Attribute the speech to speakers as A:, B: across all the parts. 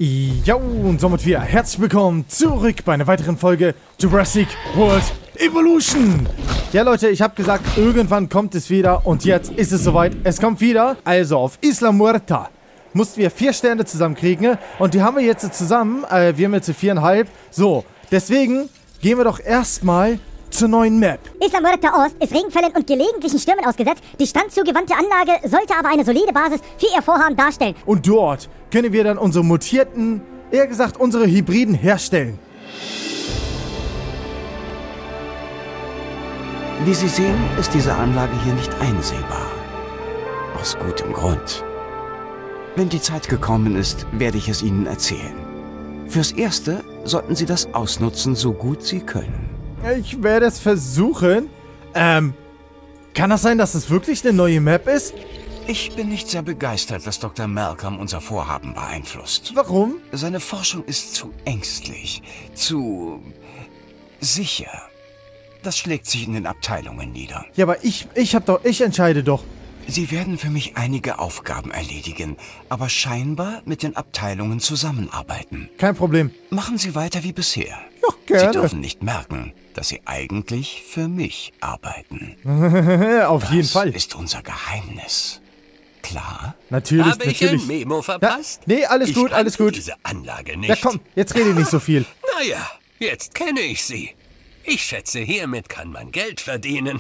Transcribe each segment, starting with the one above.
A: Jo, und somit wieder herzlich willkommen zurück bei einer weiteren Folge Jurassic World Evolution. Ja Leute, ich habe gesagt, irgendwann kommt es wieder und jetzt ist es soweit. Es kommt wieder. Also auf Isla Muerta mussten wir 4 Sterne zusammenkriegen und die haben wir jetzt zusammen. Wir haben jetzt 4,5. So, deswegen gehen wir doch erstmal zur neuen Map.
B: Isla Muerta Ost ist Regenfällen und gelegentlichen Stürmen ausgesetzt. Die standzugewandte Anlage sollte aber eine solide Basis für ihr Vorhaben darstellen.
A: Und dort können wir dann unsere mutierten, eher gesagt unsere Hybriden herstellen.
C: Wie Sie sehen, ist diese Anlage hier nicht einsehbar. Aus gutem Grund. Wenn die Zeit gekommen ist, werde ich es Ihnen erzählen. Fürs Erste sollten Sie das ausnutzen, so gut Sie können.
A: Ich werde es versuchen. Kann das sein, dass es wirklich eine neue Map ist?
C: Ich bin nicht sehr begeistert, dass Dr. Malcolm unser Vorhaben beeinflusst.
A: Warum?
C: Seine Forschung ist zu ängstlich, zu sicher. Das schlägt sich in den Abteilungen nieder.
A: Ja, aber ich entscheide doch.
C: Sie werden für mich einige Aufgaben erledigen, aber scheinbar mit den Abteilungen zusammenarbeiten.
A: Kein Problem.
C: Machen Sie weiter wie bisher.
A: Ja, gerne.
C: Sie dürfen nicht merken, dass Sie eigentlich für mich arbeiten.
A: Auf jeden Fall.
C: Das ist unser Geheimnis. Klar?
A: Natürlich,
D: Habe ich ein Memo verpasst?
A: Ja, nee, alles gut, alles gut.
D: Diese Anlage nicht.
A: Ja, komm, jetzt rede nicht so viel.
D: Naja, jetzt kenne ich sie. Ich schätze, hiermit kann man Geld verdienen.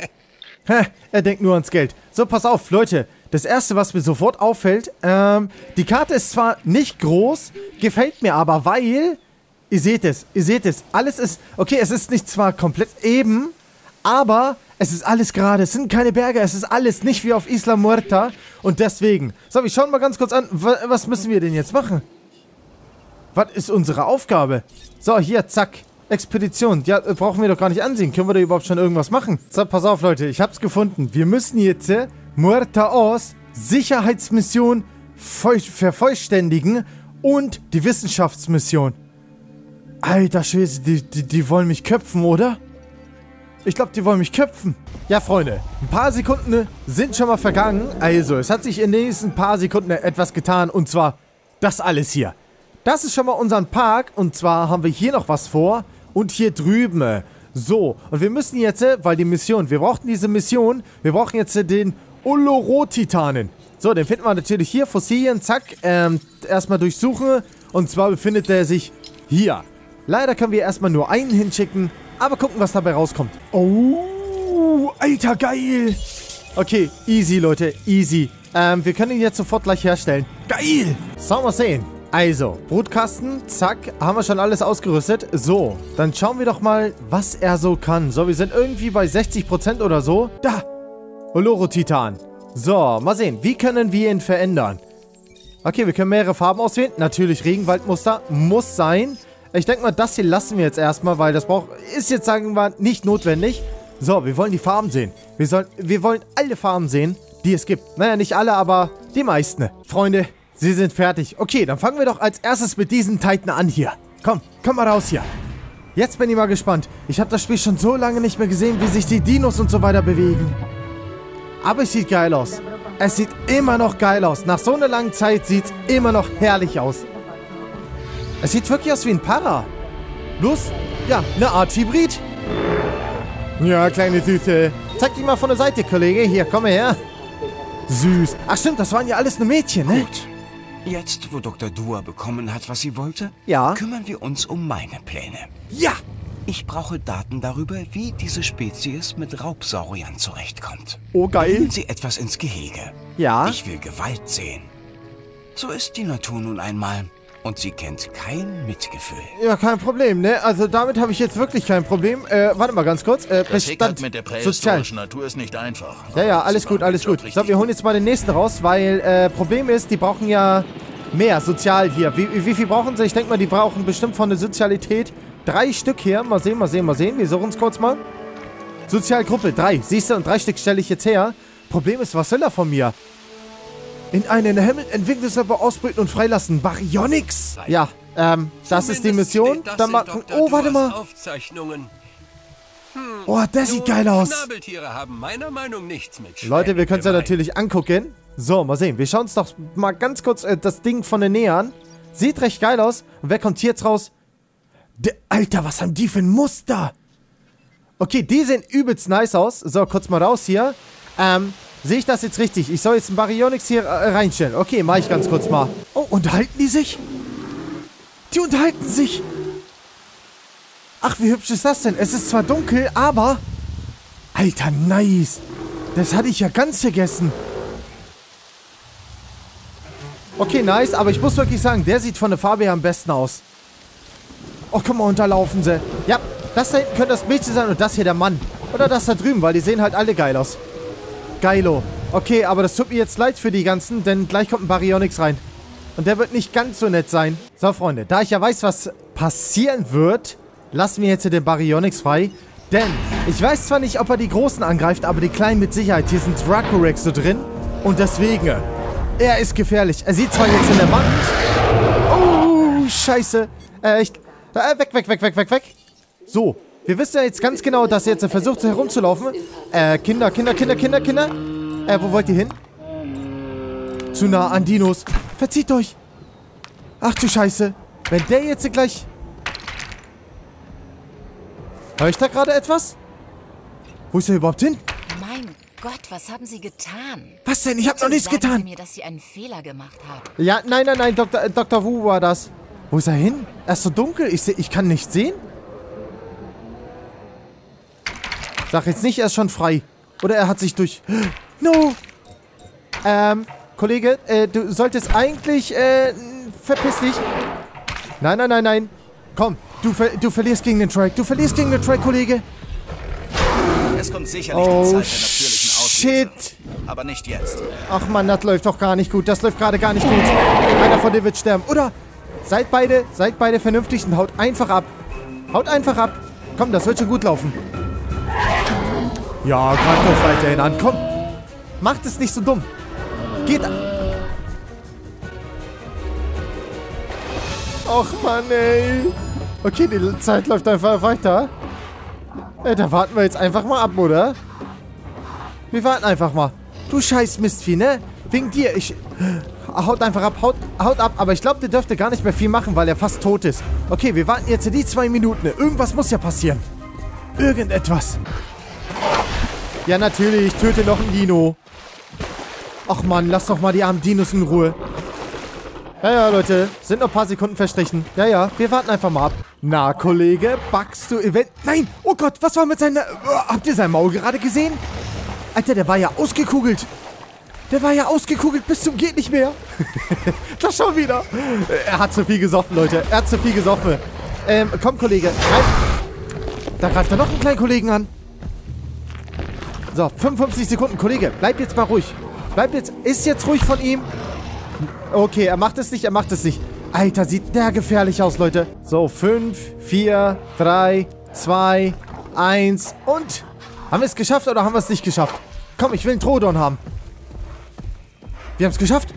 A: Er denkt nur ans Geld. So, pass auf, Leute. Das Erste, was mir sofort auffällt, die Karte ist zwar nicht groß, gefällt mir aber, weil, ihr seht es, alles ist, okay, es ist nicht zwar komplett eben, aber es ist alles gerade, es sind keine Berge, es ist alles nicht wie auf Isla Muerta und deswegen, so, wir schauen mal ganz kurz an, was müssen wir denn jetzt machen? Was ist unsere Aufgabe? So, hier, zack. Expedition. Ja, brauchen wir doch gar nicht ansehen. Können wir da überhaupt schon irgendwas machen? So, pass auf, Leute. Ich hab's gefunden. Wir müssen jetzt Muerta Ost Sicherheitsmission vervollständigen und die Wissenschaftsmission. Alter Schwede, die wollen mich köpfen, oder? Ich glaube, die wollen mich köpfen. Ja, Freunde, ein paar Sekunden sind schon mal vergangen. Also, es hat sich in den nächsten paar Sekunden etwas getan. Und zwar das alles hier. Das ist schon mal unser Park. Und zwar haben wir hier noch was vor. Und hier drüben. So, und wir müssen jetzt, weil die Mission, wir brauchten diese Mission, wir brauchen jetzt den Olorotitanen. So, den finden wir natürlich hier, Fossilien, zack, erstmal durchsuchen. Und zwar befindet er sich hier. Leider können wir erstmal nur einen hinschicken, aber gucken, was dabei rauskommt. Oh, Alter, geil. Okay, easy, Leute, easy. Wir können ihn jetzt sofort gleich herstellen. Geil. So, mal sehen. Also, Brutkasten, zack, haben wir schon alles ausgerüstet. So, dann schauen wir doch mal, was er so kann. So, wir sind irgendwie bei 60% oder so. Da, Olorotitan. So, mal sehen, wie können wir ihn verändern? Okay, wir können mehrere Farben auswählen. Natürlich Regenwaldmuster, muss sein. Ich denke mal, das hier lassen wir jetzt erstmal, weil das ist jetzt, sagen wir, nicht notwendig. So, wir wollen die Farben sehen. Wir wollen alle Farben sehen, die es gibt. Naja, nicht alle, aber die meisten. Freunde, Sie sind fertig. Okay, dann fangen wir doch als erstes mit diesen Titan an hier. Komm mal raus hier. Jetzt bin ich mal gespannt. Ich habe das Spiel schon so lange nicht mehr gesehen, wie sich die Dinos und so weiter bewegen. Aber es sieht geil aus. Es sieht immer noch geil aus. Nach so einer langen Zeit sieht es immer noch herrlich aus. Es sieht wirklich aus wie ein Para. Bloß, ja, eine Art Hybrid. Ja, kleine Süße. Zeig dich mal von der Seite, Kollege. Hier, komm her. Süß. Ach stimmt, das waren ja alles nur Mädchen, ne?
C: Gut. Jetzt, wo Dr. Dua bekommen hat, was sie wollte,
A: ja,
C: kümmern wir uns um meine Pläne.
A: Ja!
C: Ich brauche Daten darüber, wie diese Spezies mit Raubsauriern zurechtkommt.
A: Oh, geil.
C: Bringen Sie etwas ins Gehege.
A: Ja?
C: Ich will Gewalt sehen. So ist die Natur nun einmal. Und sie kennt kein Mitgefühl.
A: Ja, kein Problem, ne? Also damit habe ich jetzt wirklich kein Problem. Warte mal ganz kurz.
E: Das Hickhack mit der prähistorischen Natur ist nicht einfach.
A: Ja, alles gut, alles gut. So, wir holen jetzt mal den nächsten raus, weil Problem ist, die brauchen ja mehr sozial hier. Wie viel brauchen sie? Ich denke mal, die brauchen bestimmt von der Sozialität 3 Stück hier. Mal sehen. Wir suchen es kurz mal. Sozialgruppe 3. Siehst du, und 3 Stück stelle ich jetzt her. Problem ist, was will er von mir? In einen Himmel entwickeltes aber ausbrüten und freilassen. Baryonyx. Ja, das ist die Mission. Dann machen. Oh, warte mal. Oh, das sieht geil aus.
D: Schnabeltiere haben meiner Meinung nichts mit
A: Leute, wir können es ja natürlich angucken. So, mal sehen. Wir schauen uns doch mal ganz kurz das Ding von der Nähe an. Sieht recht geil aus. Und wer kommt hier jetzt raus? Alter, was haben die für ein Muster? Okay, die sehen übelst nice aus. So, kurz mal raus hier. Sehe ich das jetzt richtig? Ich soll jetzt einen Baryonyx hier reinstellen. Okay, mache ich ganz kurz mal. Oh, unterhalten die sich? Die unterhalten sich. Ach, wie hübsch ist das denn? Es ist zwar dunkel, aber... Alter, nice. Das hatte ich ja ganz vergessen. Okay, nice, aber ich muss wirklich sagen, der sieht von der Farbe her am besten aus. Oh, guck mal, unterlaufen sie. Ja, das da hinten könnte das Mädchen sein und das hier der Mann. Oder das da drüben, weil die sehen halt alle geil aus. Geilo. Okay, aber das tut mir jetzt leid für die ganzen, denn gleich kommt ein Baryonyx rein. Und der wird nicht ganz so nett sein. So, Freunde, da ich ja weiß, was passieren wird, lassen wir jetzt hier den Baryonyx frei. Denn ich weiß zwar nicht, ob er die Großen angreift, aber die Kleinen mit Sicherheit. Hier sind Dracorex so drin. Und deswegen, er ist gefährlich. Er sieht zwar jetzt in der Wand. Oh, scheiße. Weg. So, wir wissen ja jetzt ganz genau, dass er jetzt versucht herumzulaufen. Kinder. Wo wollt ihr hin? Zu nah an Dinos. Verzieht euch. Ach du Scheiße. Wenn der jetzt gleich... Hör ich da gerade etwas? Wo ist er überhaupt hin?
F: Mein Gott, was haben Sie getan?
A: Was denn? Ich habe noch nichts getan.
F: Sagen Sie mir, dass Sie einen Fehler gemacht haben.
A: Ja, nein, Dr. Wu war das. Wo ist er hin? Er ist so dunkel. Ich kann nicht sehen. Sag jetzt nicht, er ist schon frei. Oder er hat sich durch... No! Kollege, du solltest eigentlich, verpiss dich. Nein. Komm, du verlierst gegen den Track. Kollege.
E: Es kommt sicherlich die Zeit der natürlichen Auslöser.
A: Shit.
E: Aber nicht jetzt.
A: Ach man, das läuft doch gar nicht gut. Das läuft gerade gar nicht gut. Einer von dir wird sterben. Oder seid beide vernünftig und haut einfach ab. Komm, das wird schon gut laufen. Ja, greift euch weiterhin an. Komm. Macht es nicht so dumm. Geht. Och Mann, ey. Okay, die Zeit läuft einfach weiter. Da warten wir jetzt einfach mal ab, oder? Wir warten einfach mal. Du scheiß Mistvieh, ne? Wegen dir, haut einfach ab, haut ab. Aber ich glaube, der dürfte gar nicht mehr viel machen, weil er fast tot ist. Okay, wir warten jetzt die 2 Minuten. Irgendwas muss ja passieren. Irgendetwas. Ja, natürlich. Töte noch einen Dino. Ach Mann, lass doch mal die armen Dinos in Ruhe. Ja, Leute. Sind noch ein paar Sekunden verstrichen. Ja, wir warten einfach mal ab. Na, Kollege, backst du Event... Nein! Oh Gott, was war mit seiner... Habt ihr sein Maul gerade gesehen? Alter, der war ja ausgekugelt. Bis zum geht nicht mehr. Das schon wieder. Er hat zu viel gesoffen, Leute. Komm, Kollege. Da greift er noch einen kleinen Kollegen an. So, 55 Sekunden. Kollege, bleib jetzt mal ruhig. Ist jetzt ruhig von ihm. Okay, er macht es nicht. Alter, sieht der gefährlich aus, Leute. So, 5, 4, 3, 2, 1 und... Haben wir es geschafft oder haben wir es nicht geschafft? Komm, ich will einen Troodon haben. Wir haben es geschafft.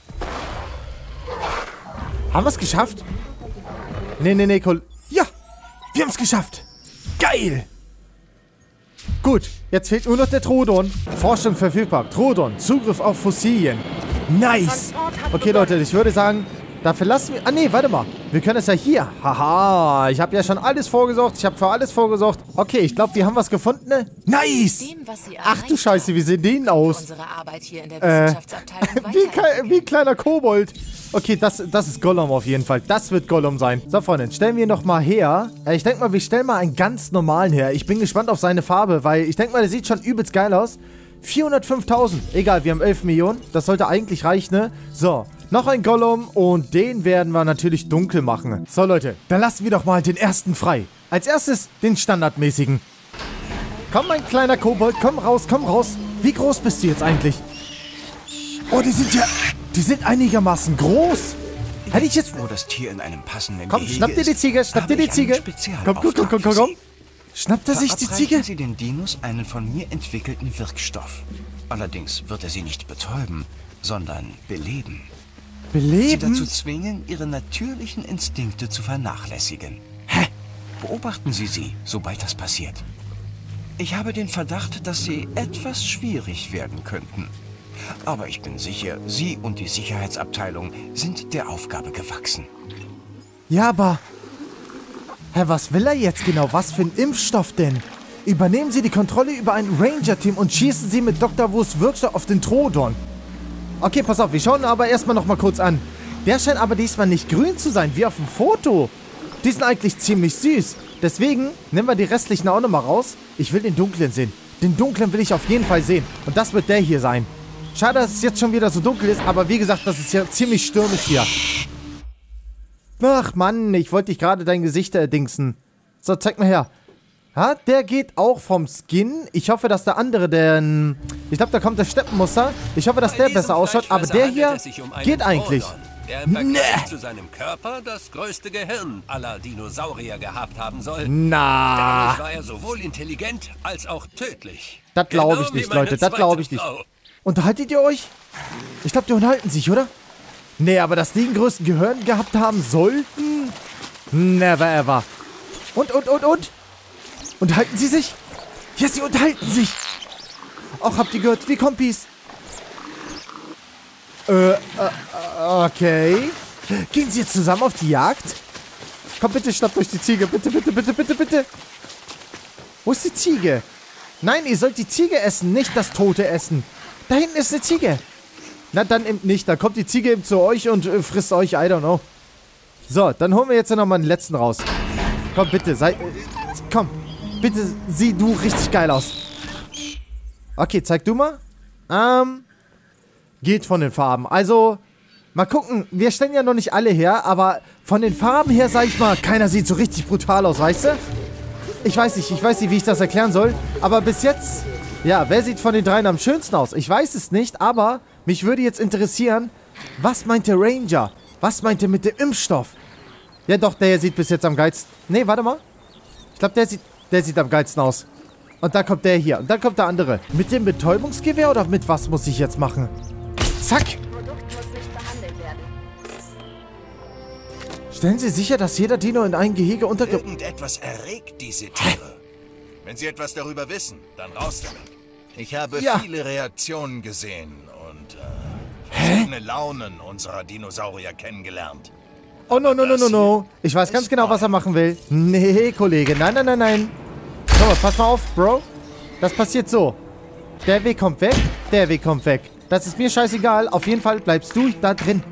A: Haben wir es geschafft? Nee, ja, wir haben es geschafft. Geil. Gut, jetzt fehlt nur noch der Troodon. Forschung verfügbar. Troodon, Zugriff auf Fossilien. Nice. Okay, Leute, ich würde sagen, da verlassen wir... Ah, nee, warte mal. Wir können es ja hier. Haha, ich habe ja schon alles vorgesorgt. Okay, ich glaube, wir haben was gefunden. Ne? Nice. Ach du Scheiße, wie sehen die aus?
F: Unsere Arbeit hier in der Wissenschaftsabteilung
A: wie ein kleiner Kobold. Okay, das ist Gollum auf jeden Fall. Das wird Gollum sein. So, Freunde, stellen wir noch mal her. Ich denke mal, wir stellen mal einen ganz normalen her. Ich bin gespannt auf seine Farbe, weil ich denke mal, der sieht schon übelst geil aus. 405.000. Egal, wir haben 11 Millionen. Das sollte eigentlich reichen, ne? So, noch ein Gollum und den werden wir natürlich dunkel machen. So, Leute, dann lassen wir doch mal den ersten frei. Als erstes den standardmäßigen. Komm, mein kleiner Kobold, komm raus. Wie groß bist du jetzt eigentlich? Oh, die sind einigermaßen groß. Hätte ich jetzt...
C: Wo das Tier in einem passenden
A: Komm,
C: Gehege
A: schnapp dir die Ziege, Komm. Schnappt er sich die Ziege?
C: Verabreichen Sie den Dinos einen von mir entwickelten Wirkstoff. Allerdings wird er sie nicht betäuben, sondern beleben. Sie dazu zwingen, ihre natürlichen Instinkte zu vernachlässigen.
A: Hä?
C: Beobachten Sie sie, sobald das passiert. Ich habe den Verdacht, dass sie etwas schwierig werden könnten. Aber ich bin sicher, Sie und die Sicherheitsabteilung sind der Aufgabe gewachsen.
A: Ja, aber... Hä, was will er jetzt genau? Was für ein Impfstoff denn? Übernehmen Sie die Kontrolle über ein Ranger-Team und schießen Sie mit Dr. Wus Wirkstoff auf den Troodon. Okay, pass auf, wir schauen aber erstmal noch mal kurz an. Der scheint aber diesmal nicht grün zu sein, wie auf dem Foto. Die sind eigentlich ziemlich süß. Deswegen nehmen wir die restlichen auch noch mal raus. Ich will den dunklen sehen. Den dunklen will ich auf jeden Fall sehen. Und das wird der hier sein. Schade, dass es jetzt schon wieder so dunkel ist, aber wie gesagt, das ist ja ziemlich stürmisch hier. Ach Mann, ich wollte dich gerade dein Gesicht erdingsen. So, zeig mal her. Ja, der geht auch vom Skin. Ich hoffe, dass der andere, ich glaube, da kommt der Steppenmuster. Ich hoffe, dass der besser ausschaut. Aber der hier geht eigentlich.
D: Der im Vergleich zu seinem Körper das größte Gehirn aller Dinosaurier gehabt haben soll.
A: Na.
D: Dadurch war er sowohl intelligent als auch tödlich.
A: Das glaube ich nicht, Leute. Das glaube ich nicht. Unterhaltet ihr euch? Ich glaube, die unterhalten sich, oder? Nee, aber dass die den größten Gehirn gehabt haben sollten? Never ever. Und? Unterhalten sie sich? Ja, sie unterhalten sich. Auch habt ihr gehört, wie Kompis? Okay. Gehen sie jetzt zusammen auf die Jagd? Komm, bitte, schnappt euch die Ziege. Bitte. Wo ist die Ziege? Nein, ihr sollt die Ziege essen, nicht das Tote essen. Da hinten ist eine Ziege. Na, dann eben nicht. Dann kommt die Ziege eben zu euch und frisst euch, I don't know. So, dann holen wir jetzt nochmal den letzten raus. Komm, bitte, komm. Bitte, sieh du richtig geil aus. Okay, zeig du mal. Geht von den Farben. Also, mal gucken. Wir stellen ja noch nicht alle her, aber von den Farben her, sag ich mal, keiner sieht so richtig brutal aus, weißt du? Ich weiß nicht, wie ich das erklären soll. Aber bis jetzt, ja, wer sieht von den dreien am schönsten aus? Ich weiß es nicht, aber mich würde jetzt interessieren, was meint der Ranger? Was meint er mit dem Impfstoff? Ja doch, der hier sieht bis jetzt am geilsten. Nee, warte mal. Ich glaube, der sieht am geilsten aus. Und dann kommt der hier. Und dann kommt der andere. Mit dem Betäubungsgewehr oder mit was muss ich jetzt machen? Zack!
G: Produkt muss nicht behandelt werden.
A: Stellen Sie sicher, dass jeder Dino in ein Gehege
E: Irgendetwas erregt diese Tiere. Wenn Sie etwas darüber wissen, dann raus damit. Ich habe viele Reaktionen gesehen und verschiedene Launen unserer Dinosaurier kennengelernt.
A: Oh, no. Ich weiß ganz genau, was er machen will. Nee, Kollege. Nein. Schau mal, pass mal auf, Bro. Das passiert so. Der Weg kommt weg, der Weg kommt weg. Das ist mir scheißegal. Auf jeden Fall bleibst du da drin.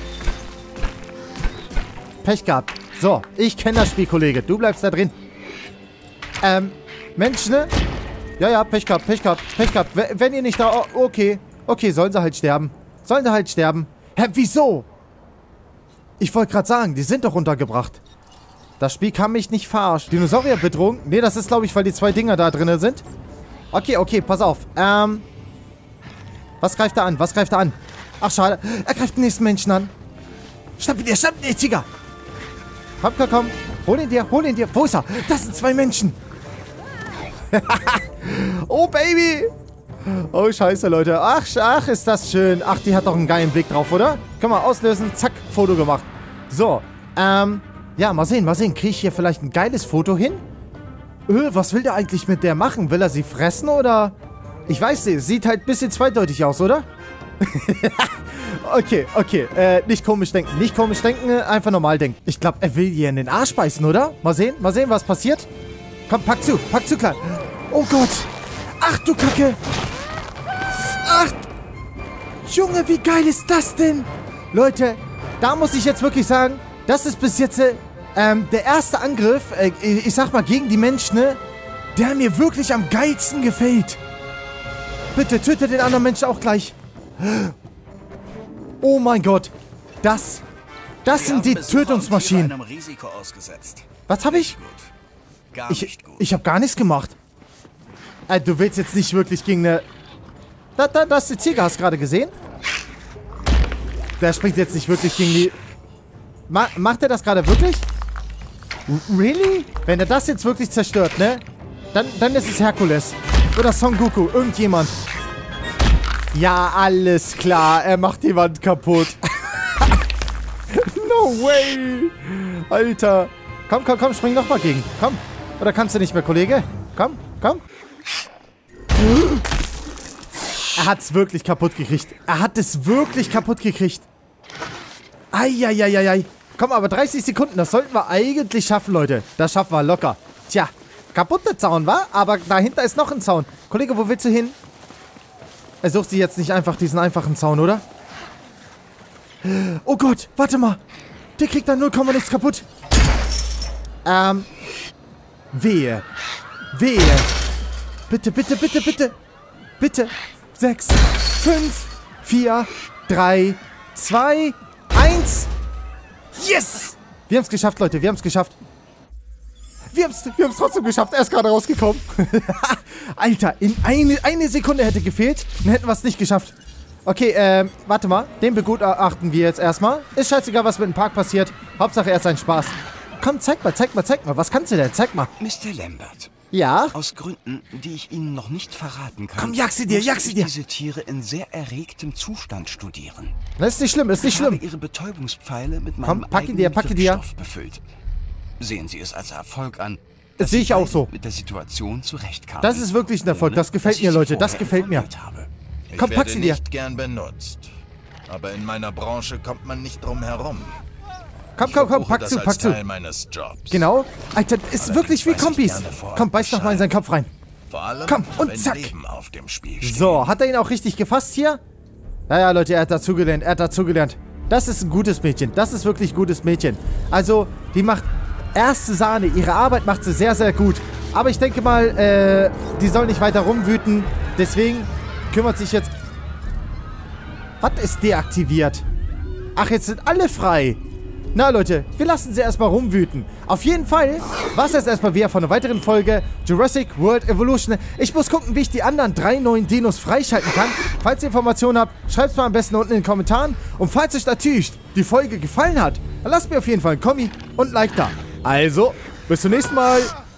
A: Pech gehabt. So, ich kenne das Spiel, Kollege. Du bleibst da drin. Mensch, ne? Ja, Pech gehabt. Wenn ihr nicht da... Okay, sollen sie halt sterben. Hä, wieso? Ich wollte gerade sagen, die sind doch untergebracht. Das Spiel kann mich nicht verarschen. Dinosaurierbedrohung? Nee, das ist, glaube ich, weil die zwei Dinger da drin sind. Okay, pass auf. Was greift er an? Ach, schade. Er greift den nächsten Menschen an. Schnapp ihn dir, Tiger. Komm. Hol ihn dir. Wo ist er? Das sind zwei Menschen. Oh, Baby. Oh, scheiße, Leute. Ach, ist das schön. Ach, die hat doch einen geilen Blick drauf, oder? Können wir auslösen. Zack, Foto gemacht. So, ja, mal sehen. Kriege ich hier vielleicht ein geiles Foto hin? Was will der eigentlich mit der machen? Will er sie fressen, oder? Ich weiß nicht. Sieht halt ein bisschen zweideutig aus, oder? Okay. Nicht komisch denken. Einfach normal denken. Ich glaube, er will ihr in den Arsch beißen, oder? Mal sehen, was passiert. Komm, pack zu, Klein. Oh Gott. Ach, du Kacke. Ach, Junge, wie geil ist das denn? Leute, da muss ich jetzt wirklich sagen, das ist bis jetzt der erste Angriff, ich sag mal, gegen die Menschen, ne, der mir wirklich am geilsten gefällt. Bitte, töte den anderen Menschen auch gleich. Oh mein Gott. Das sind die Tötungsmaschinen. Was habe ich? Ich habe gar nichts gemacht. Du willst jetzt nicht wirklich gegen eine... Das ist die Ziege, hast du gerade gesehen? Der springt jetzt nicht wirklich gegen die... Macht er das gerade wirklich? Really? Wenn er das jetzt wirklich zerstört, ne? Dann ist es Herkules. Oder Son Goku. Irgendjemand. Ja, alles klar. Er macht die Wand kaputt. No way. Alter. Komm, spring nochmal gegen. Komm. Oder kannst du nicht mehr, Kollege? Komm. Er hat's wirklich kaputt gekriegt. Er hat es wirklich kaputt gekriegt. Eieieiei. Komm, aber 30 Sekunden, das sollten wir eigentlich schaffen, Leute. Das schaffen wir locker. Tja, kaputter Zaun, wa? Aber dahinter ist noch ein Zaun. Kollege, wo willst du hin? Er sucht sich jetzt nicht einfach diesen einfachen Zaun, oder? Oh Gott, warte mal. Der kriegt dann 0, nichts kaputt. Wehe. Wehe. Bitte, bitte, bitte, bitte. Bitte. 6, 5, 4, 3, 2, 1. Yes! Wir haben es geschafft, Leute. Wir haben es geschafft. Wir haben es trotzdem geschafft. Er ist gerade rausgekommen. Alter, in eine Sekunde hätte gefehlt. Dann hätten wir es nicht geschafft. Okay, warte mal. Den begutachten wir jetzt erstmal. Ist scheißegal, was mit dem Park passiert. Hauptsache, er ist ein Spaß. Komm, zeig mal. Was kannst du denn? Zeig mal.
C: Mr. Lambert.
A: Ja?
C: Aus Gründen, die ich Ihnen noch nicht verraten kann.
A: Komm, jag sie dir.
C: Diese Tiere in sehr erregtem Zustand studieren.
A: Das ist nicht schlimm,
C: Ich habe ihre Betäubungspfeile mit meinem
A: packe dir.
C: Wirkstoff befüllt. Sehen Sie es als Erfolg an.
A: Das sehe ich auch so.
C: Mit der Situation zurechtkamen.
A: Das ist wirklich ein Erfolg. Das gefällt mir, Leute. Das gefällt mir. Komm, pack sie dir.
E: Ich werde nicht gern benutzt. Aber in meiner Branche kommt man nicht drum herum.
A: Komm, pack zu.
E: Teil meines Jobs.
A: Genau. Alter, ist wirklich wie Kompis. Komm, beiß doch mal in seinen Kopf rein.
E: Vor allem,
A: komm, und
E: wenn
A: zack.
E: Leben auf dem Spiel steht.
A: So, hat er ihn auch richtig gefasst hier? Ja, Leute, er hat dazugelernt. Das ist ein gutes Mädchen. Das ist wirklich ein gutes Mädchen. Also, die macht erste Sahne. Ihre Arbeit macht sie sehr, sehr gut. Aber ich denke mal, die soll nicht weiter rumwüten. Deswegen kümmert sich jetzt... Was ist deaktiviert? Ach, jetzt sind alle frei. Na, Leute, wir lassen sie erstmal rumwüten. Auf jeden Fall war es jetzt erstmal wieder von einer weiteren Folge Jurassic World Evolution. Ich muss gucken, wie ich die anderen 3 neuen Dinos freischalten kann. Falls ihr Informationen habt, schreibt es mal am besten unten in den Kommentaren. Und falls euch natürlich die Folge gefallen hat, dann lasst mir auf jeden Fall ein Kommi und ein Like da. Also, bis zum nächsten Mal.